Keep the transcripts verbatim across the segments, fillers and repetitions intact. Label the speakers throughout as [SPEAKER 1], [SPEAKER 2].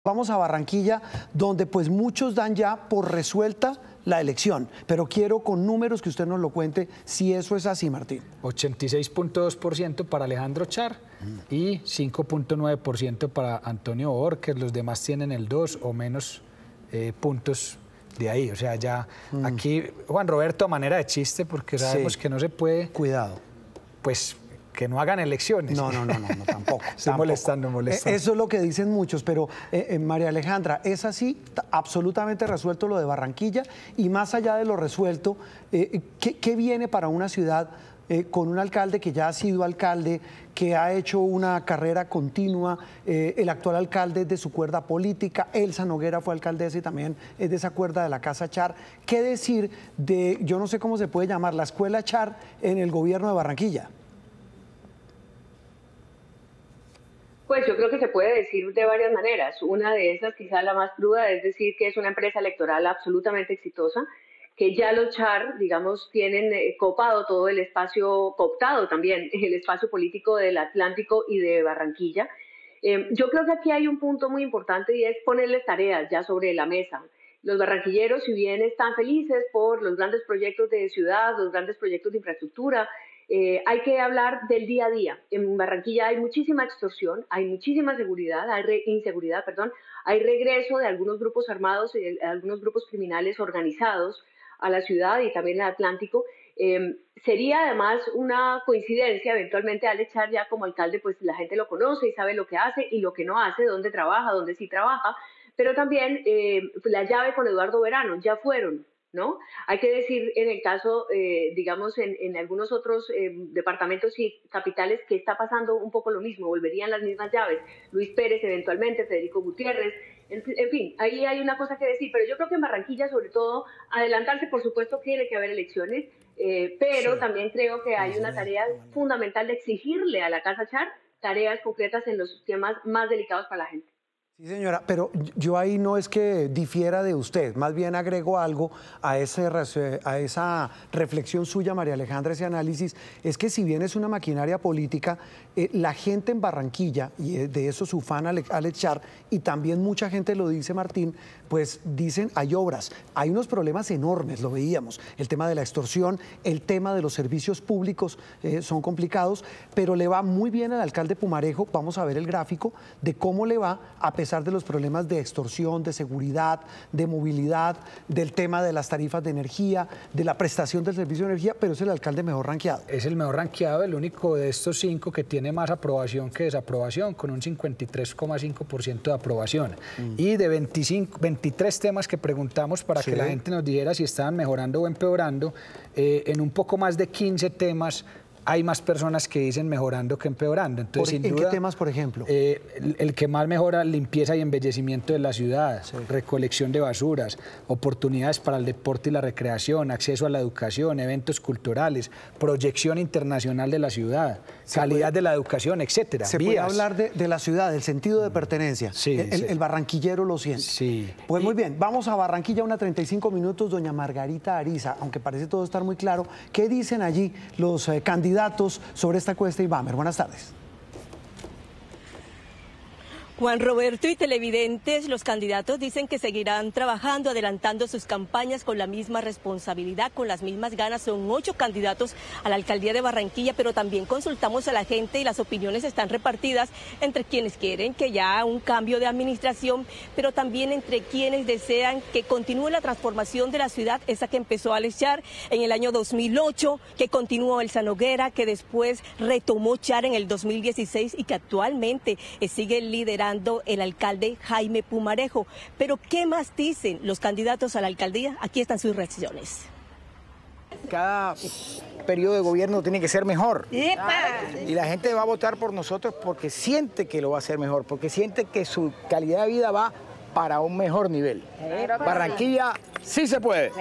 [SPEAKER 1] Vamos a Barranquilla, donde pues muchos dan ya por resuelta la elección, pero quiero con números que usted nos lo cuente si eso es así, Martín.
[SPEAKER 2] ochenta y seis punto dos por ciento para Alejandro Char mm. y cinco punto nueve por ciento para Antonio Borges. Los demás tienen el dos o menos eh, puntos de ahí. O sea, ya mm. aquí, Juan Roberto, a manera de chiste, porque sabemos sí. que no se puede...
[SPEAKER 1] Cuidado.
[SPEAKER 2] Pues... que no hagan elecciones.
[SPEAKER 1] No, no, no, no, no tampoco.
[SPEAKER 2] Estoy molestando, molestando.
[SPEAKER 1] Eso es lo que dicen muchos, pero eh, eh, María Alejandra, es así, absolutamente resuelto lo de Barranquilla, y más allá de lo resuelto, eh, ¿qué, qué viene para una ciudad eh, con un alcalde que ya ha sido alcalde, que ha hecho una carrera continua? Eh, el actual alcalde es de su cuerda política, Elsa Noguera fue alcaldesa y también es de esa cuerda de la Casa Char. ¿Qué decir de, yo no sé cómo se puede llamar, la escuela Char en el gobierno de Barranquilla?
[SPEAKER 3] Pues yo creo que se puede decir de varias maneras. Una de esas, quizá la más cruda, es decir que es una empresa electoral absolutamente exitosa, que ya los Char, digamos, tienen eh, copado todo el espacio, cooptado también el espacio político del Atlántico y de Barranquilla. Eh, yo creo que aquí hay un punto muy importante y es ponerles tareas ya sobre la mesa. Los barranquilleros, si bien están felices por los grandes proyectos de ciudad, los grandes proyectos de infraestructura, Eh, hay que hablar del día a día. En Barranquilla hay muchísima extorsión, hay muchísima seguridad, hay re, inseguridad, perdón, hay regreso de algunos grupos armados, de algunos grupos criminales organizados a la ciudad y también al Atlántico. Eh, sería además una coincidencia, eventualmente Alex Char ya como alcalde, pues la gente lo conoce y sabe lo que hace y lo que no hace, dónde trabaja, dónde sí trabaja, pero también eh, la llave con Eduardo Verano, ya fueron, ¿no? Hay que decir en el caso, eh, digamos, en, en algunos otros eh, departamentos y capitales que está pasando un poco lo mismo, volverían las mismas llaves, Luis Pérez eventualmente, Federico Gutiérrez, en, en fin, ahí hay una cosa que decir, pero yo creo que en Barranquilla sobre todo adelantarse, por supuesto tiene que haber elecciones, eh, pero sí. también creo que hay una tarea fundamental de exigirle a la Casa Char tareas concretas en los temas más delicados para la gente.
[SPEAKER 1] Sí, señora, pero yo ahí no es que difiera de usted, más bien agrego algo a, ese, a esa reflexión suya, María Alejandra, ese análisis, es que si bien es una maquinaria política, eh, la gente en Barranquilla, y de eso su fan Alex Char, y también mucha gente lo dice, Martín, pues dicen hay obras, hay unos problemas enormes, lo veíamos, el tema de la extorsión, el tema de los servicios públicos eh, son complicados, pero le va muy bien al alcalde Pumarejo, vamos a ver el gráfico de cómo le va a pesar de los problemas de extorsión, de seguridad, de movilidad, del tema de las tarifas de energía, de la prestación del servicio de energía, pero es el alcalde mejor rankeado.
[SPEAKER 2] Es el mejor rankeado, el único de estos cinco que tiene más aprobación que desaprobación, con un cincuenta y tres coma cinco por ciento de aprobación. Mm. Y de veinticinco, veintitrés temas que preguntamos para sí. que la gente nos dijera si estaban mejorando o empeorando, eh, en un poco más de quince temas hay más personas que dicen mejorando que empeorando. Entonces,
[SPEAKER 1] ¿En
[SPEAKER 2] sin duda,
[SPEAKER 1] qué temas, por ejemplo?
[SPEAKER 2] Eh, el, el que más mejora, limpieza y embellecimiento de la ciudad, sí. recolección de basuras, oportunidades para el deporte y la recreación, acceso a la educación, eventos culturales, proyección internacional de la ciudad, calidad puede, de la educación, etcétera.
[SPEAKER 1] Se
[SPEAKER 2] Vías.
[SPEAKER 1] puede hablar de, de la ciudad, del sentido de pertenencia.
[SPEAKER 2] Sí,
[SPEAKER 1] el,
[SPEAKER 2] sí.
[SPEAKER 1] el barranquillero lo siente.
[SPEAKER 2] Sí.
[SPEAKER 1] Pues
[SPEAKER 2] y,
[SPEAKER 1] muy bien, vamos a Barranquilla, una treinta y cinco minutos, doña Margarita Ariza, aunque parece todo estar muy claro. ¿Qué dicen allí los eh, candidatos sobre esta cuesta Ibamer? Buenas tardes.
[SPEAKER 4] Juan Roberto y televidentes, los candidatos dicen que seguirán trabajando, adelantando sus campañas con la misma responsabilidad, con las mismas ganas. Son ocho candidatos a la alcaldía de Barranquilla, pero también consultamos a la gente y las opiniones están repartidas entre quienes quieren que ya un cambio de administración, pero también entre quienes desean que continúe la transformación de la ciudad, esa que empezó Alex Char en el año dos mil ocho, que continuó Elsa Noguera, que después retomó Char en el dos mil dieciséis y que actualmente sigue liderando el alcalde Jaime Pumarejo. Pero ¿qué más dicen los candidatos a la alcaldía? Aquí están sus reacciones.
[SPEAKER 5] Cada periodo de gobierno tiene que ser mejor.
[SPEAKER 4] ¡Epa!
[SPEAKER 5] Y la gente va a votar por nosotros porque siente que lo va a hacer mejor, porque siente que su calidad de vida va para un mejor nivel. Barranquilla sí se puede.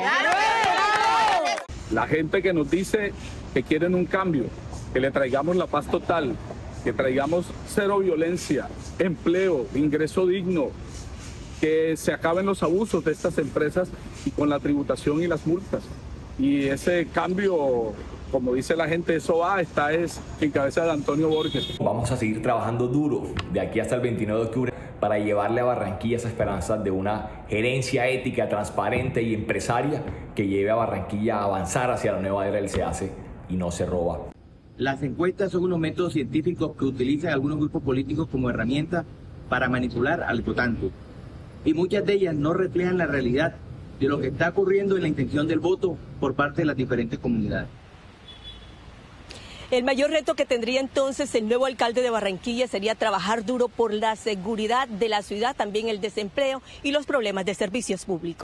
[SPEAKER 6] La gente que nos dice que quieren un cambio, que le traigamos la paz total, que traigamos cero violencia, empleo, ingreso digno, que se acaben los abusos de estas empresas y con la tributación y las multas. Y ese cambio, como dice la gente, eso va, está es en cabeza de Antonio Borges.
[SPEAKER 7] Vamos a seguir trabajando duro de aquí hasta el veintinueve de octubre para llevarle a Barranquilla esa esperanza de una gerencia ética, transparente y empresaria que lleve a Barranquilla a avanzar hacia la nueva era del se hace y no se roba.
[SPEAKER 8] Las encuestas son unos métodos científicos que utilizan algunos grupos políticos como herramienta para manipular al votante. Y muchas de ellas no reflejan la realidad de lo que está ocurriendo en la intención del voto por parte de las diferentes comunidades.
[SPEAKER 4] El mayor reto que tendría entonces el nuevo alcalde de Barranquilla sería trabajar duro por la seguridad de la ciudad, también el desempleo y los problemas de servicios públicos.